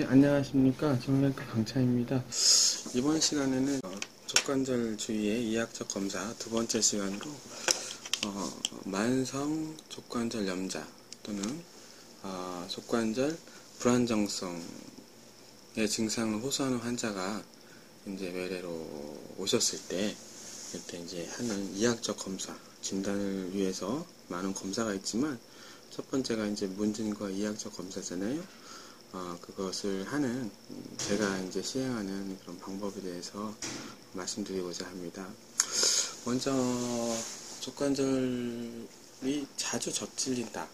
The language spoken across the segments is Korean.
안녕하십니까. 정형외과 강차입니다. 이번 시간에는 족관절 주위의 이학적 검사 두 번째 시간으로 만성 족관절 염좌 또는 족관절 불안정성의 증상을 호소하는 환자가 이제 외래로 오셨을 때 이때 이제 하는 이학적 검사 진단을 위해서 많은 검사가 있지만 첫 번째가 이제 문진과 이학적 검사잖아요. 그것을 하는 제가 이제 시행하는 그런 방법에 대해서 말씀드리고자 합니다. 먼저 족관절이 자주 접질린다.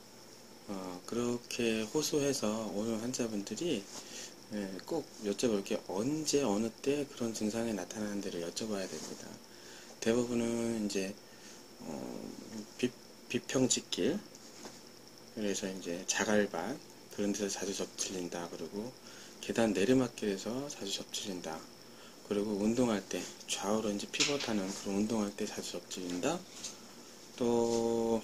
그렇게 호소해서 오는 환자분들이 꼭 여쭤볼 게 언제 어느 때 그런 증상이 나타나는지를 여쭤봐야 됩니다. 대부분은 이제 비평직길, 그래서 이제 자갈밭 그런 데서 자주 접질린다. 그리고 계단 내리막길에서 자주 접질린다. 그리고 운동할 때 좌우로 이제 피벗하는 그런 운동할 때 자주 접질린다. 또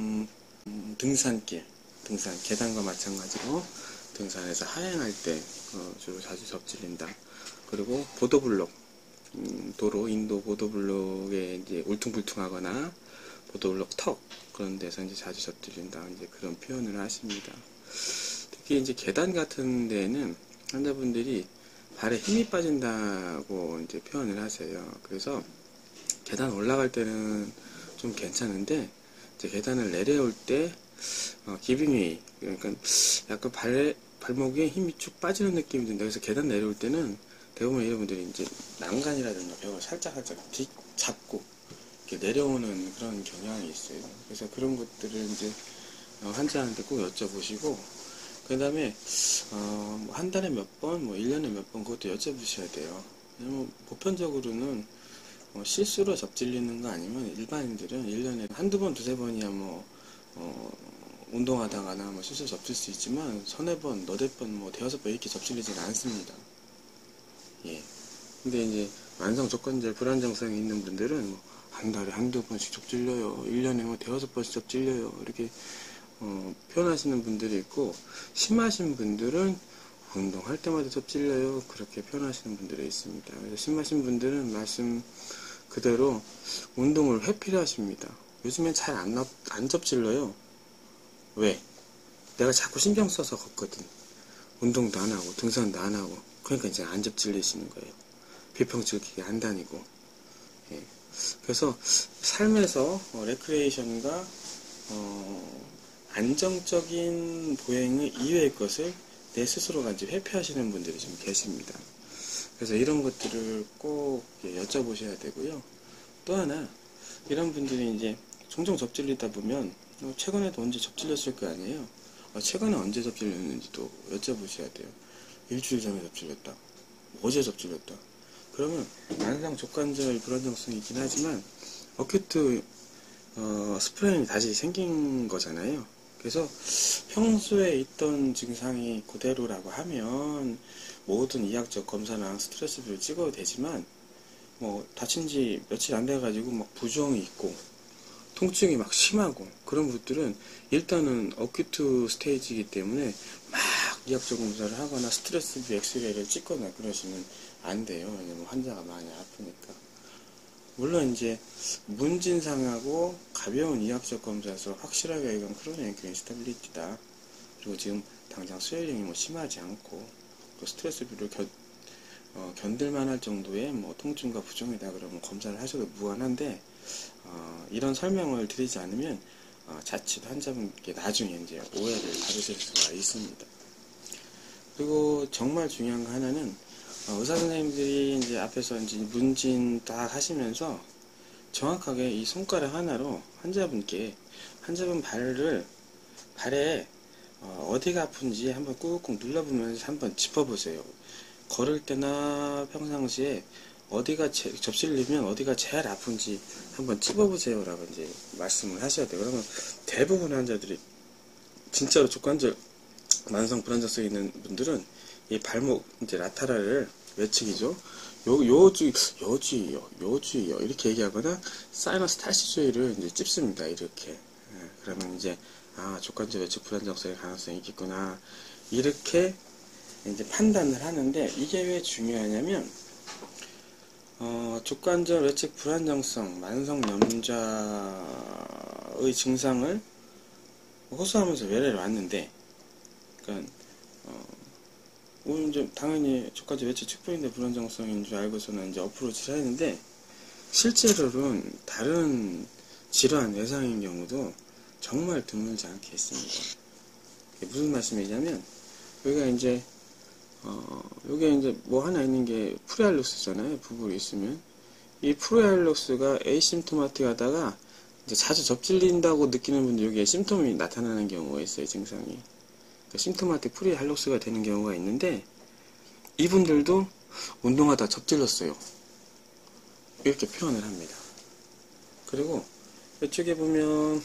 등산길, 계단과 마찬가지로 등산에서 하행할 때 주로 자주 접질린다. 그리고 보도블록, 도로 인도 보도블록에 이제 울퉁불퉁하거나 보도블록 턱 그런 데서 이제 자주 접질린다. 이제 그런 표현을 하십니다. 특히 이제 계단 같은 데는 환자분들이 발에 힘이 빠진다고 이제 표현을 하세요. 그래서 계단 올라갈 때는 좀 괜찮은데 이제 계단을 내려올 때 기빙이, 그러니까 약간 발목에 힘이 쭉 빠지는 느낌이 든다. 그래서 계단 내려올 때는 대부분 여러분들이 이제 난간이라든가 벽을 살짝 잡고 이렇게 내려오는 그런 경향이 있어요. 그래서 그런 것들을 이제 환자한테 꼭 여쭤보시고, 그 다음에 한 달에 몇 번, 1년에 몇 번 그것도 여쭤보셔야 돼요. 왜냐면 보편적으로는 실수로 접질리는 거 아니면 일반인들은 1년에 한두 번, 두세 번이야 운동하다가나 실수로 접질 수 있지만 서너 번, 너댓 번, 대여섯 번 이렇게 접질리지는 않습니다. 예. 근데 이제 만성 족관절 불안정성이 있는 분들은 한 달에 한두 번씩 접질려요. 1년에 대여섯 번씩 접질려요. 이렇게 표현하시는 분들이 있고, 심하신 분들은 운동할 때마다 접질려요. 그렇게 표현하시는 분들이 있습니다. 그래서 심하신 분들은 말씀 그대로 운동을 회피를 하십니다. 요즘엔 잘 안 접질러요. 왜? 내가 자꾸 신경 써서 걷거든. 운동도 안 하고 등산도 안 하고. 그러니까 이제 안 접질리시는 거예요. 비평질기게 안 다니고. 예. 그래서 삶에서 레크레이션과 안정적인 보행의 이외의 것을 내 스스로가 이제 회피하시는 분들이 좀 계십니다. 그래서 이런 것들을 꼭 여쭤보셔야 되고요. 또 하나, 이런 분들이 이제 종종 접질리다 보면 최근에도 언제 접질렸을 거 아니에요. 최근에 언제 접질렸는지도 여쭤보셔야 돼요. 일주일 전에 접질렸다. 어제 접질렸다. 그러면 만성 족관절 불안정성이 있긴 하지만 어큐트 스프레인이 다시 생긴 거잖아요. 그래서 평소에 있던 증상이 그대로라고 하면 모든 이학적 검사나 스트레스를 찍어도 되지만 다친 지 며칠 안 돼가지고 부종이 있고 통증이 심하고 그런 분들은 일단은 어큐트 스테이지이기 때문에 막 이학적 검사를 하거나 스트레스 엑스레이를 찍거나 그러시면 안 돼요. 왜냐면 환자가 많이 아프니까. 물론 이제 문진상하고 가벼운 이학적 검사에서 확실하게 이건 크로닉 인스타빌리티다. 그리고 지금 당장 스웨링이 심하지 않고 스트레스를 견딜만 할 정도의 통증과 부종이다 그러면 검사를 하셔도 무관한데, 이런 설명을 드리지 않으면 자칫 환자분께 나중에 이제 오해를 받으실 수가 있습니다. 그리고 정말 중요한 거 하나는 의사 선생님들이 이제 앞에서 이제 문진 딱 하시면서 정확하게 이 손가락 하나로 환자분 발에 어디가 아픈지 한번 꾹꾹 눌러보면서 한번 짚어보세요. 걸을 때나 평상시에 어디가 접질리면 어디가 제일 아픈지 한번 찝어보세요 라고 이제 말씀을 하셔야 돼요. 그러면 대부분 환자들이 진짜로 족관절 만성 불안정성이 있는 분들은 이 발목 이제 라타라를 외치기죠. 요주요 이렇게 얘기하거나 사이너스 탈시조이를 이제 찝습니다. 이렇게. 그러면 이제 족관절 외측 불안정성의 가능성이 있겠구나 이렇게 이제 판단을 하는데, 이게 왜 중요하냐면 족관절 외측 불안정성 만성 염좌의 증상을 호소하면서 외래를 왔는데, 그러니까 오늘 이제 당연히 족관절 외측 측부인대 불안정성인 줄 알고서는 이제 어프로치를 했는데, 실제로는 다른 질환 외상인 경우도 정말 드물지 않게 있습니다. 무슨 말씀이냐면, 여기가 이제 요게 이제 뭐 하나 있는 게 프리알록스잖아요. 부분이 있으면. 이 프리알록스가 에이심토마틱하다가 이제 자주 접질린다고 느끼는 분들, 여기에 심톰이 나타나는 경우가 있어요. 증상이. 그러니까 심토마틱 프리알록스가 되는 경우가 있는데, 이분들도 운동하다 접질렀어요. 이렇게 표현을 합니다. 그리고 이쪽에 보면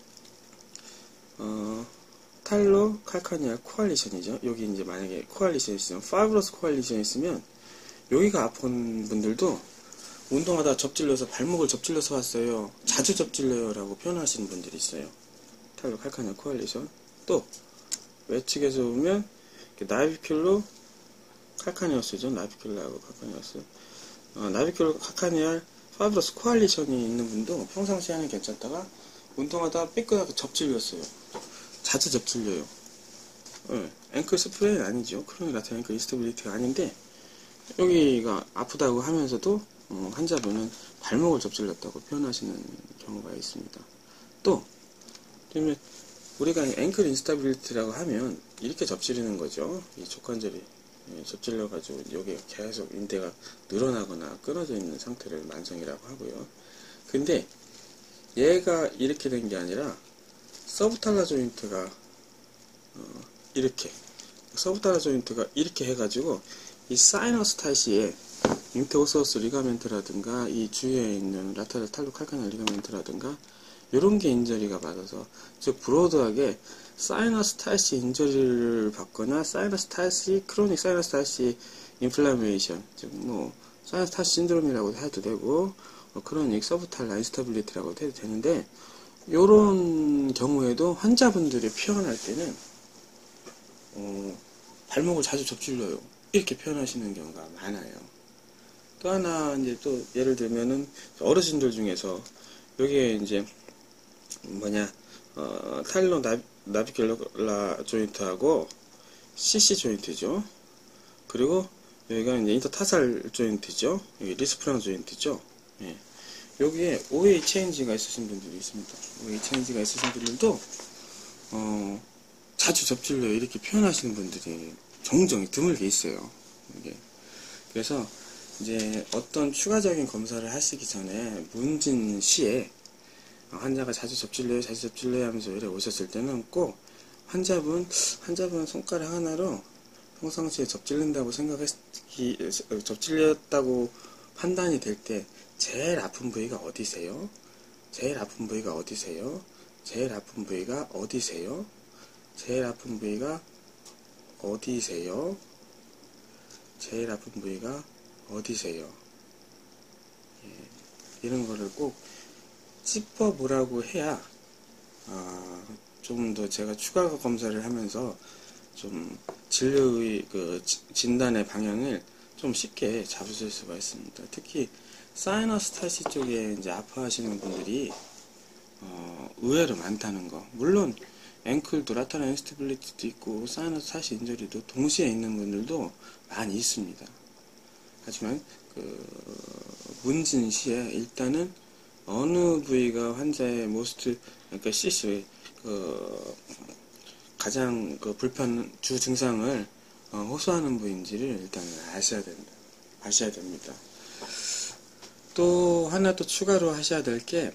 탈로 칼카니아 코알리션이죠. 여기 이제 만약에 코알리션이 있으면, 파이브러스 코알리션이 있으면, 여기가 아픈 분들도 운동하다 접질려서 발목을 접질려서 왔어요. 자주 접질려요 라고 표현하시는 분들이 있어요. 탈로 칼카니아 코알리션. 또 외측에서 보면 나비큘로 칼카니어스죠. 나비큘라하고 칼카니어스. 나비큘로 칼카니아 파이브러스 코알리션이 있는 분도 평상시에는 괜찮다가 운동하다 삐끗하게 접질렸어요. 자주 접질려요. 앵클 스프레이는 아니죠. 크로닉 라테럴 앵클 인스타빌리티가 아닌데, 여기가 아프다고 하면서도 환자분은 발목을 접질렸다고 표현하시는 경우가 있습니다. 또 우리가 앵클 인스타빌리티라고 하면 이렇게 접질리는 거죠. 이 족관절이 접질려 가지고 여기 계속 인대가 늘어나거나 끊어져 있는 상태를 만성이라고 하고요. 근데 얘가 이렇게 된 게 아니라 서브탈라 조인트가 이렇게 서브탈라 조인트가 이렇게 해가지고 이 사이너스 타시에 인테오서스 리가멘트라든가 이 주위에 있는 라테럴 탈로 칼카니아 리가멘트라든가 이런 게 인저리가 맞아서, 즉 브로드하게 사이너스 타시 인저리를 받거나 사이너스 타시 크로닉 사이너스 타시 인플라메이션, 즉 뭐 사이너스 타시 신드롬이라고 해도 되고 크로닉 서브탈라 인스타빌리티라고 해도 되는데, 요런 경우에도 환자분들이 표현할 때는 발목을 자주 접질러요 이렇게 표현하시는 경우가 많아요. 또 하나 이제 또 예를 들면은 어르신들 중에서 여기에 이제 타일로 나비큘라 조인트하고 CC 조인트죠. 그리고 여기가 이제 인터타살 조인트죠. 여기 리스프랑 조인트죠. 예. 여기에 OA 체인지가 있으신 분들이 있습니다. OA 체인지가 있으신 분들도 자주 접질려요 이렇게 표현하시는 분들이 종종 드물게 있어요. 이게. 그래서 이제 어떤 추가적인 검사를 하시기 전에 문진 시에 환자가 자주 접질려요 하면서 이래 오셨을 때는 꼭 환자분 손가락 하나로 평상시에 접질린다고 접질렸다고 판단이 될 때 제일 아픈 부위가 어디세요? 제일 아픈 부위가 어디세요? 제일 아픈 부위가 어디세요? 제일 아픈 부위가 어디세요? 제일 아픈 부위가 어디세요? 예, 이런 거를 꼭 짚어보라고 해야 좀 더 제가 추가 검사를 하면서 좀 진료의 진단의 방향을 좀 쉽게 잡으실 수가 있습니다. 특히 사이너스 타시 쪽에 이제 아파하시는 분들이 의외로 많다는 거. 물론 앵클도 라테럴 인스타빌리티도 있고 사이너스 타시 인저리도 동시에 있는 분들도 많이 있습니다. 하지만 문진 시에 일단은 어느 부위가 환자의 그러니까 CC 가장 주 증상을 호소하는 부위인지를 일단 아셔야 됩니다. 또 하나 또 추가로 하셔야 될 게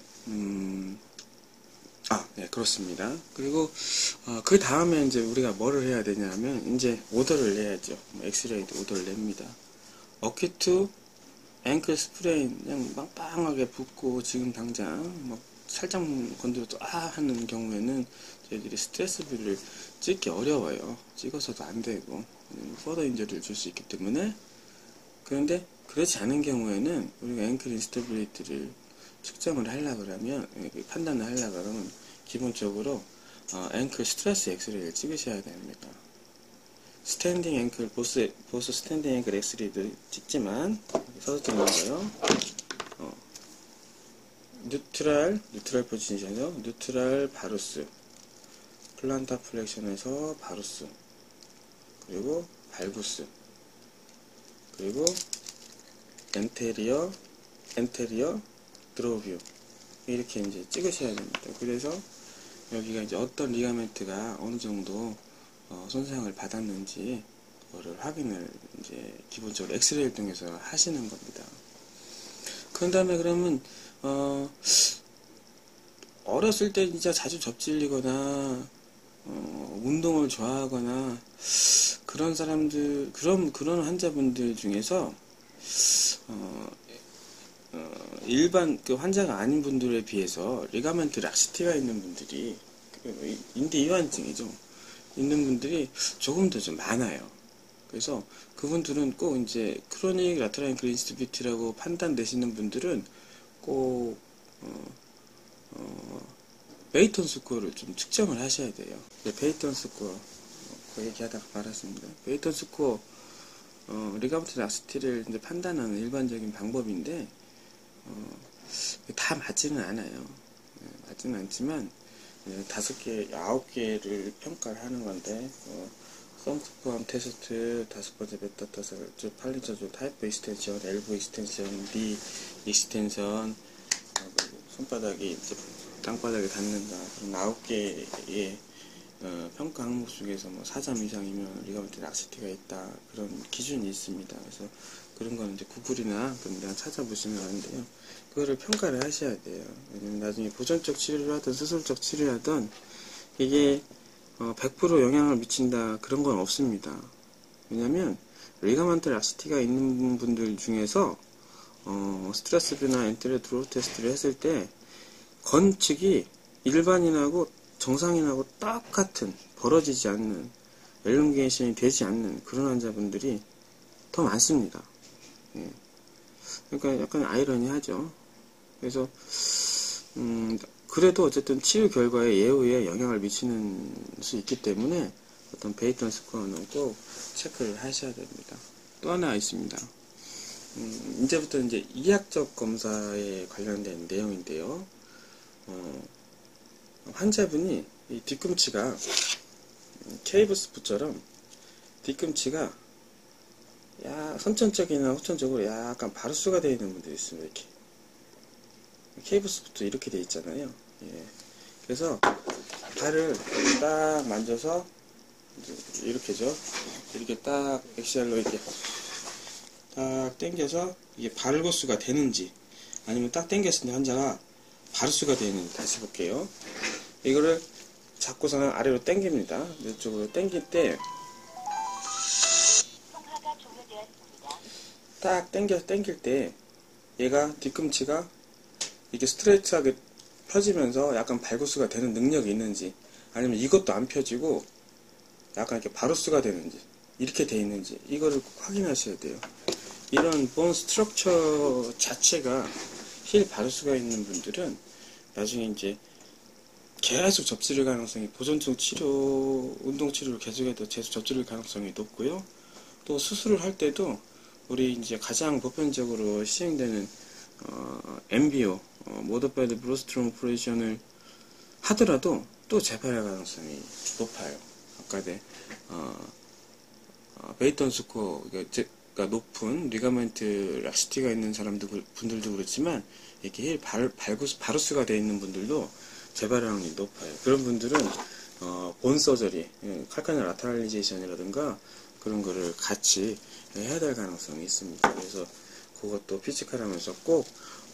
네, 그렇습니다. 그리고 그 다음에 이제 우리가 뭐를 해야 되냐면 이제 오더를 내야죠. 엑스레이도 오더를 냅니다. 어큐트 앵클 스프레인 그냥 빵빵하게 붓고 지금 당장 뭐 살짝 건드려도 하는 경우에는 저희들이 스트레스 뷰를 찍기 어려워요. 찍어서도 안 되고 퍼더 인저리를 줄 수 있기 때문에. 그런데 그렇지 않은 경우에는 우리가 앵클 인스타빌리티를 측정을 하려고 그러면, 판단을 하려고 그러면 기본적으로 앵클 스트레스 엑스레이를 찍으셔야 됩니다. 스탠딩 앵클, 보스 스탠딩 앵클 엑스리도 찍지만, 서서 찍는 거요. 뉴트럴 포지션에서 뉴트럴 바루스, 플란타 플렉션에서 바루스, 그리고 발구스, 그리고 엔테리어 드로우뷰, 이렇게 이제 찍으셔야 됩니다. 그래서 여기가 이제 어떤 리가멘트가 어느 정도 손상을 받았는지 그거를 확인을 이제 기본적으로 엑스레이를 통해서 하시는 겁니다. 그런 다음에 그러면 어렸을 때 진짜 자주 접질리거나 운동을 좋아하거나 그런 사람들, 그런 환자분들 중에서 일반 그 환자가 아닌 분들에 비해서 리가멘트 락시티가 있는 분들이, 인대 이완증이죠, 있는 분들이 조금 더 좀 많아요. 그래서 그분들은 꼭 이제 크로닉 라테랄 앵클 인스티비티라고 판단되시는 분들은 꼭 베이턴 스코어를 좀 측정을 하셔야 돼요. 베이턴 스코어 그 얘기하다가 말았습니다. 베이턴 스코어 리가멘트 락시티를 이제 판단하는 일반적인 방법인데 다 맞지는 않아요. 맞지는 않지만 5개, 9개를 평가를 하는 건데 썸프포함 테스트, 5번째 메타타설, 팔리저조, 타이프 익스텐션, 엘보 익스텐션, 니 익스텐션, 손바닥이 이제 땅바닥에 닿는다. 그런 9개의 평가 항목 중에서 뭐 4점 이상이면 리가멘트 락시티가 있다. 그런 기준이 있습니다. 그래서 그런 거는 이제 구글이나 그런 데 찾아보시면 아는데요. 그거를 평가를 하셔야 돼요. 왜냐면 나중에 보존적 치료를 하든 수술적 치료를 하든 이게 100% 영향을 미친다 그런 건 없습니다. 왜냐면 리가멘트 락시티가 있는 분들 중에서 스트레스비나 엔테리어 드로우 테스트를 했을 때 건축이 일반인하고 정상인하고 똑같은, 벌어지지 않는, 엘롱게이션이 되지 않는 그런 환자분들이 더 많습니다. 예. 그러니까 약간 아이러니하죠. 그래서 그래도 어쨌든 치료 결과에 예후에 영향을 미치는 수 있기 때문에 어떤 베이턴 스코어는 꼭 체크를 하셔야 됩니다. 또 하나 있습니다. 이제부터 이제 이학적 검사에 관련된 내용인데요. 환자분이 이 뒤꿈치가 케이브스프처럼 뒤꿈치가 선천적이나 후천적으로 약간 바루스가 되어 있는 분들이 있습니다. 이렇게 케이브스프도 이렇게 되어 있잖아요. 예. 그래서 발을 딱 만져서 이렇게죠. 이렇게 딱 엑시알로 이렇게 딱 당겨서 이게 발구스가 되는지 아니면 딱 당겼을 때 환자가 바루스가 되어 있는지 다시 볼게요. 이거를 잡고서는 아래로 당깁니다. 이쪽으로 당길 때 딱 당길 때 얘가 뒤꿈치가 이게 스트레이트하게 펴지면서 약간 발구스가 되는 능력이 있는지 아니면 이것도 안 펴지고 약간 이렇게 바루스가 되는지 이렇게 돼 있는지 이거를 꼭 확인하셔야 돼요. 이런 본 스트럭처 자체가 힐 바루스가 있는 분들은 나중에 이제 계속 접질릴 가능성이, 보존적 치료, 운동 치료를 계속해도 계속 접질릴 가능성이 높고요. 또 수술을 할 때도 우리 이제 가장 보편적으로 시행되는 MBO, 모디파이드 브로스트롬 오퍼레이션을 하더라도 또 재발할 가능성이 높아요. 아까 베이턴 스코어가 높은 리가멘트 락시티가 있는 분들도 그렇지만 이렇게 바루스가 되어 있는 분들도 재발 확률이 높아요. 그런 분들은 본 서저리, 칼카니얼 라테랄리제이션이라든가 그런 거를 같이 해야 될 가능성이 있습니다. 그래서 그것도 피지컬하면서 꼭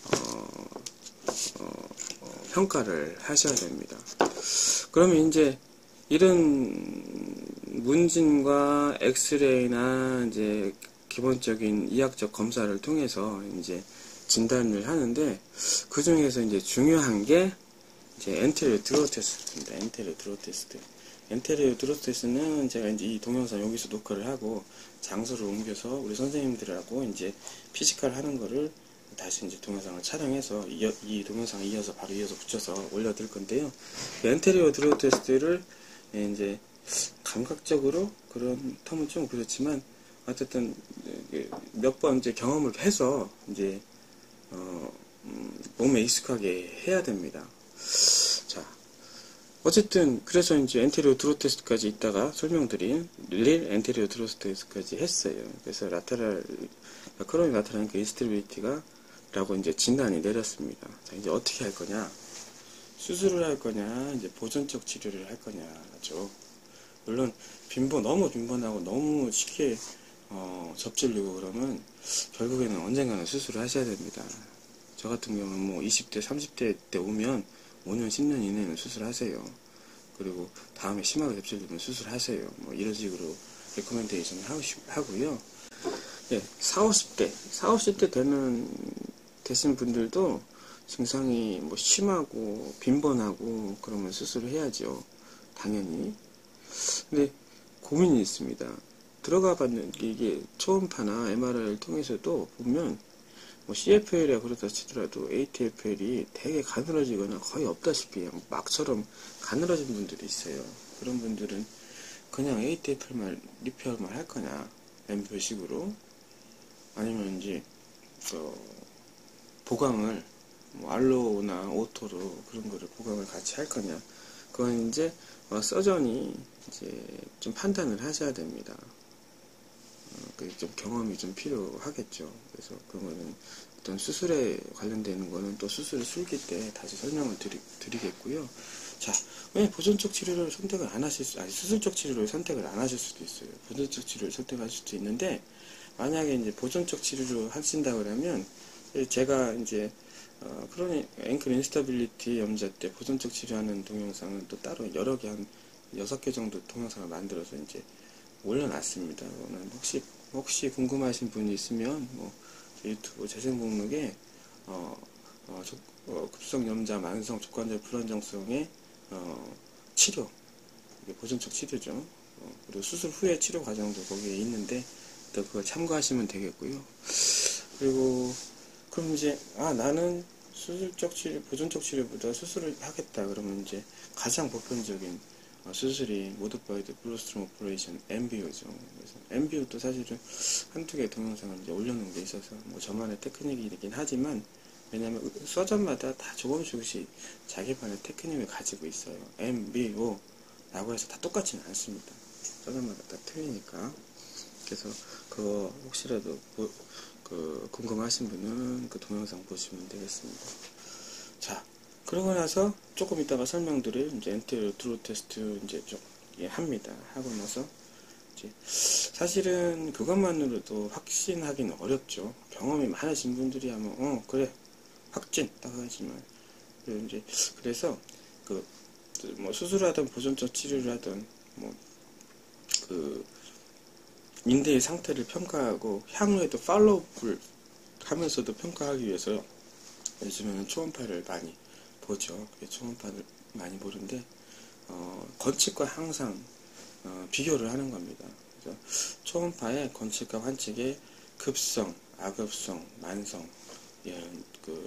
평가를 하셔야 됩니다. 그러면 이제 이런 문진과 엑스레이나 이제 기본적인 이학적 검사를 통해서 이제 진단을 하는데 그 중에서 이제 중요한 게 이제 엔테리어 드로우 테스트입니다. 엔테리어 드로우 테스트는 제가 이제 이 동영상 여기서 녹화를 하고 장소를 옮겨서 우리 선생님들하고 이제 피지컬 하는 거를 다시 이제 동영상을 촬영해서 이 동영상을 바로 이어서 붙여서 올려드릴 건데요. 엔테리어 드로우 테스트를 이제 감각적으로 그런 텀은 좀 그렇지만 어쨌든 몇 번 이제 경험을 해서 이제 몸에 익숙하게 해야 됩니다. 자, 어쨌든 그래서 이제 엔테리어 드로 테스트까지 있다가 설명드린 릴 엔테리어 드로 테스트까지 했어요. 그래서 라테랄 크로닉 라테랄 앵클 인스테빌리티가 라고 이제 진단이 내렸습니다. 자, 이제 어떻게 할 거냐? 수술을 할 거냐, 이제 보존적 치료를 할 거냐죠. 물론 너무 빈번하고 너무 쉽게 접질리고 그러면 결국에는 언젠가는 수술을 하셔야 됩니다. 저 같은 경우는 뭐 20대, 30대 때 오면 5년, 10년 이내는 수술하세요. 그리고 다음에 심하게 접질리면 수술하세요. 뭐 이런 식으로 레코멘데이션 하고요. 예, 40, 50대 되신 분들도 증상이 뭐 심하고 빈번하고 그러면 수술을 해야죠. 당연히. 근데 고민이 있습니다. 들어가 봤는 게 이게 초음파나 MRI를 통해서도 보면 뭐 CFL이라 그러다 치더라도 ATFL이 되게 가늘어지거나 거의 없다시피 막처럼 가늘어진 분들이 있어요. 그런 분들은 그냥 ATFL만 리페어만 할 거냐, 엠표식으로, 아니면 이제 보강을 뭐 알로우나 오토로 그런 거를 보강을 같이 할 거냐, 그건 이제 서전이 이제 좀 판단을 하셔야 됩니다. 좀 경험이 좀 필요하겠죠. 그래서 그거는 어떤 수술에 관련되는 거는 또 수술 술기 때 다시 설명을 드리겠고요. 자, 왜 보존적 치료를 선택을 안 하실 수술적 치료를 선택을 안 하실 수도 있어요. 보존적 치료를 선택할 수도 있는데, 만약에 이제 보존적 치료를 하신다 그러면, 제가 이제 크로닉 앵클 인스타빌리티 염좌 때 보존적 치료하는 동영상은 또 따로 여러 개, 한 6개 정도 동영상을 만들어서 이제 올려놨습니다. 혹시 궁금하신 분이 있으면 뭐 유튜브 재생 목록에 급성 염좌 만성 족관절 불안정성의 치료, 이게 보존적 치료죠. 그리고 수술 후의 치료 과정도 거기에 있는데 또 그걸 참고하시면 되겠고요. 그리고 그럼 이제 나는 수술적 치료, 보존적 치료보다 수술을 하겠다 그러면 이제 가장 보편적인 수술이 모디파이드 블루스트롬 오퍼레이션 MBO죠. 그래서 MBO도 사실은 한두 개 동영상을 이제 올려놓은 게 있어서 뭐 저만의 테크닉이긴 하지만, 왜냐면 서전마다 다 조금씩 자기만의 테크닉을 가지고 있어요. MBO 라고 해서 다 똑같지는 않습니다. 서전마다 다 틀리니까. 그래서 그거 혹시라도 궁금하신 분은 그 동영상 보시면 되겠습니다. 자, 그러고 나서 조금 이따가 설명드릴 이제 엔테리어 드로 테스트 이제 좀 합니다. 하고 나서 이제 사실은 그것만으로도 확신하기는 어렵죠. 경험이 많으신 분들이 하면 그래 확진 딱 하지만, 그래서 뭐 수술하든 보존적 치료를 하든 뭐 인대의 상태를 평가하고 향후에도 팔로우업을 하면서도 평가하기 위해서 요즘에는 초음파를 많이 보죠. 초음파를 많이 보는데 건칙과 항상 비교를 하는 겁니다. 그래서 초음파의 건칙과 환칙의 급성, 악급성, 만성, 이런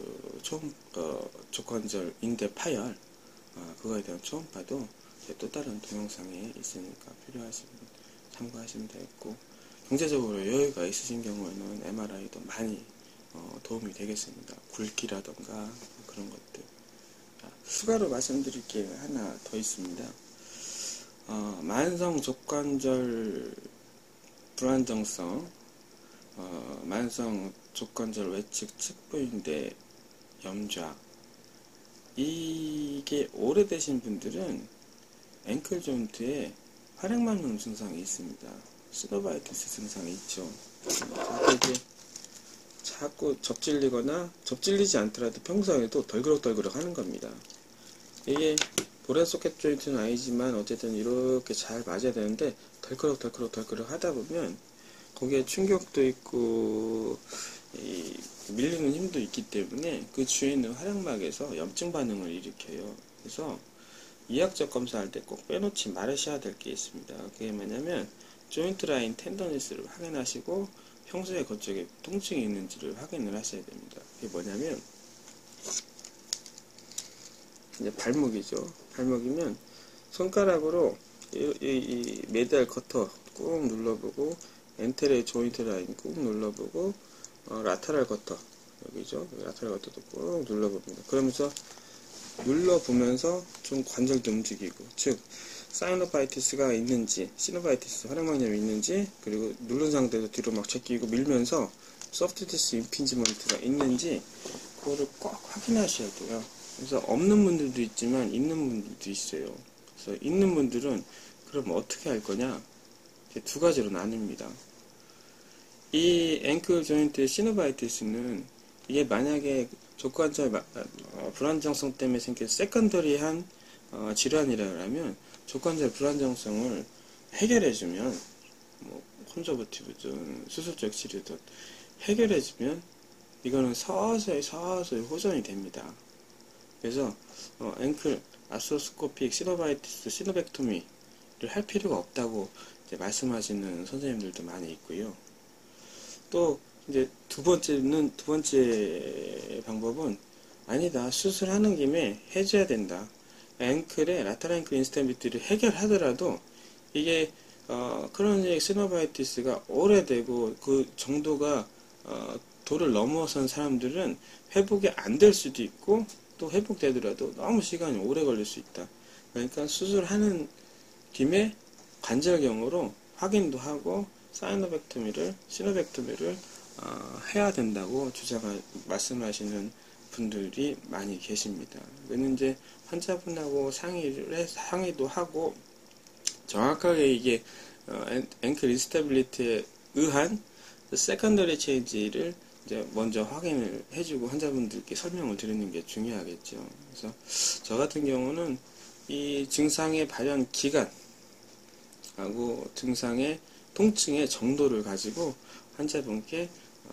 족관절 인대 파열, 그거에 대한 초음파도 또 다른 동영상에 있으니까 필요하시면 참고하시면 되겠고, 경제적으로 여유가 있으신 경우에는 MRI도 많이 도움이 되겠습니다. 굵기라던가 그런 것들. 추가로 말씀드릴 게 하나 더 있습니다. 만성 족관절 불안정성, 만성 족관절 외측 측부인대 염좌, 이게 오래되신 분들은 앵클 조인트에 활액만능 증상이 있습니다. 시노바이티스 증상이 있죠. 자꾸 접질리거나 접질리지 않더라도 평소에도 덜그럭덜그럭 하는 겁니다. 이게 보레 소켓 조인트는 아니지만 어쨌든 이렇게 잘 맞아야 되는데 덜그럭 하다 보면 거기에 충격도 있고 밀리는 힘도 있기 때문에 그 주위에 있는 활액막에서 염증 반응을 일으켜요. 그래서 이학적 검사할 때 꼭 빼놓지 말으셔야 될 게 있습니다. 그게 뭐냐면 조인트 라인 텐더니스를 확인하시고 평소에 그쪽에 통증이 있는지를 확인을 하셔야 됩니다. 그게 뭐냐면 이제 발목이죠. 발목이면 손가락으로 이 메디얼 커터 꾹 눌러보고, 엔테레 조인트 라인 꾹 눌러보고, 라테랄 커터 여기죠. 라테랄 커터도 꾹 눌러봅니다. 그러면서 눌러보면서 좀 관절도 움직이고, 즉 사이노바이티스가 있는지, 시노바이티스 활액막염이 있는지, 그리고 누른 상태에서 뒤로 막 제끼고 밀면서 소프트 티슈 임핀지먼트가 있는지 그거를 꼭 확인하셔야 돼요. 그래서 없는 분들도 있지만 있는 분들도 있어요. 그래서 있는 분들은 그럼 어떻게 할 거냐? 두 가지로 나뉩니다. 이 앵클 조인트 시노바이티스는 이게 만약에 족관절 불안정성 때문에 생긴 세컨더리한 질환이라면 족관절 불안정성을 해결해주면 뭐 콘저버티브든 수술적 치료든 해결해주면 이거는 서서히 호전이 됩니다. 그래서 앵클 아스로스코픽 시노바이티스 시노벡토미를 할 필요가 없다고 이제 말씀하시는 선생님들도 많이 있고요. 또 이제 두 번째 방법은 아니다, 수술하는 김에 해줘야 된다. 앵클의 라테랄 앵클 인스테빌리티를 해결하더라도 이게 크로닉 시노바이티스가 오래되고 그 정도가 도를 넘어선 사람들은 회복이 안 될 수도 있고, 또 회복되더라도 너무 시간이 오래 걸릴 수 있다. 그러니까 수술하는 김에 관절경으로 확인도 하고 시노벡토미를 해야 된다고 말씀하시는 분들이 많이 계십니다. 그는 이제 환자분하고 상의도 하고 정확하게 이게 앵클 인스테빌리티에 의한 세컨더리 체인지를 이제 먼저 확인을 해주고 환자분들께 설명을 드리는 게 중요하겠죠. 그래서 저 같은 경우는 이 증상의 발현 기간하고 증상의 통증의 정도를 가지고 환자분께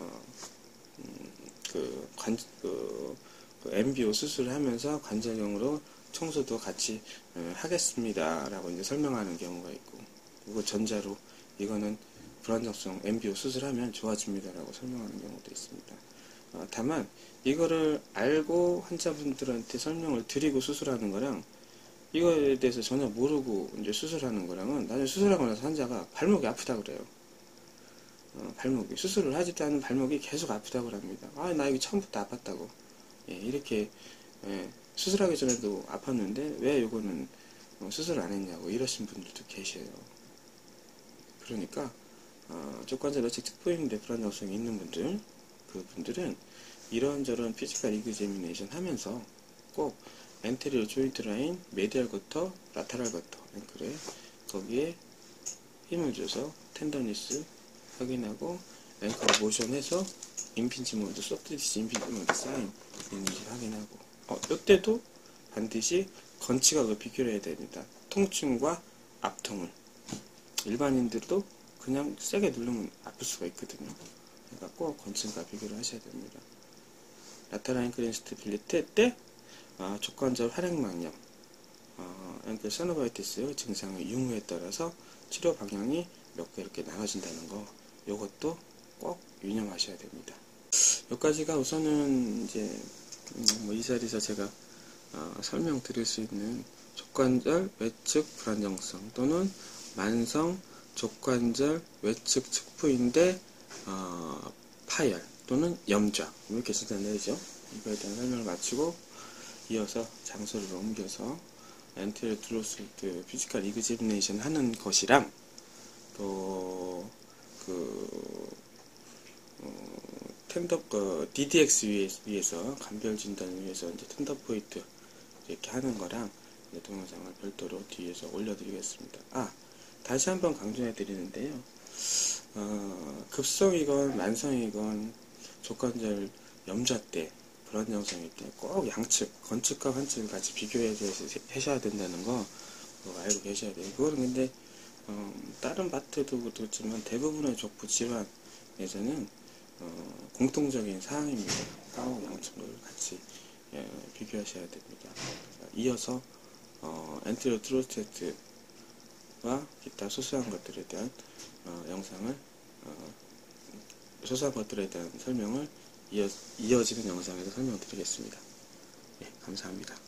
MBO 수술을 하면서 관절경으로 청소도 같이 하겠습니다 라고 이제 설명하는 경우가 있고, 그리고 전자로 이거는 불안정성 MBO 수술하면 좋아집니다 라고 설명하는 경우도 있습니다. 다만 이거를 알고 환자분들한테 설명을 드리고 수술하는 거랑 이거에 대해서 전혀 모르고 이제 수술하는 거랑은 나중에 수술하고 나서 환자가 발목이 아프다 그래요. 발목이 수술을 하지도 않은 발목이 계속 아프다고 합니다. 나 이거 처음부터 아팠다고. 이렇게 수술하기 전에도 아팠는데 왜 이거는 수술을 안 했냐고 이러신 분들도 계셔요. 그러니까 족관절 외측 측부인대 불안정성이 있는 분들, 그분들은 이런저런 피지컬 이그제미네이션 하면서 꼭 엔테리어 조인트 라인, 메디얼 커터, 라테랄 커터 앵클에 거기에 힘을 줘서 텐더니스 확인하고 앵클 모션해서 임핀지먼트, 소프트티슈 임핀지먼트 사인 있는지 확인하고, 이때도 반드시 건치각을 비교를 해야 됩니다. 통증과 압통을. 일반인들도 그냥 세게 누르면 아플 수가 있거든요. 그러니까 꼭 건치각 비교를 하셔야 됩니다. 라테랄 앵클 인스테빌리티 때 족관절 활액막염, 앵클 시노바이티스 증상의 유무에 따라서 치료 방향이 몇 개 이렇게 나눠진다는 거, 요것도 꼭 유념하셔야 됩니다. 여기까지가 우선은 이제 이 자리에서 제가 설명드릴 수 있는 족관절 외측 불안정성 또는 만성 족관절 외측 측부인대 파열 또는 염좌, 이렇게 진단되죠. 이거에 대한 설명을 마치고 이어서 장소를 옮겨서 엔테리어 트로스트 피지컬 이그제미네이션 하는 것이랑 또 DDX 위에서 간별 진단을 위해서 이제 텐더 포인트 이렇게 하는 거랑 동영상을 별도로 뒤에서 올려드리겠습니다. 다시 한번 강조해 드리는데요. 급성이건 만성이건 족관절 염좌 때, 불안정성일 때 꼭 양측, 건측과 환측을 같이 비교해서 하셔야 된다는 거 알고 계셔야 돼요. 그거는 근데 다른 파트도 그렇지만 대부분의 족부 질환에서는 공통적인 사항입니다. 꼭 양측을 같이 비교하셔야 됩니다. 이어서 엔테리어 트로스테트와 기타 소소한 것들에 대한 설명을 이어지는 영상에서 설명드리겠습니다. 감사합니다.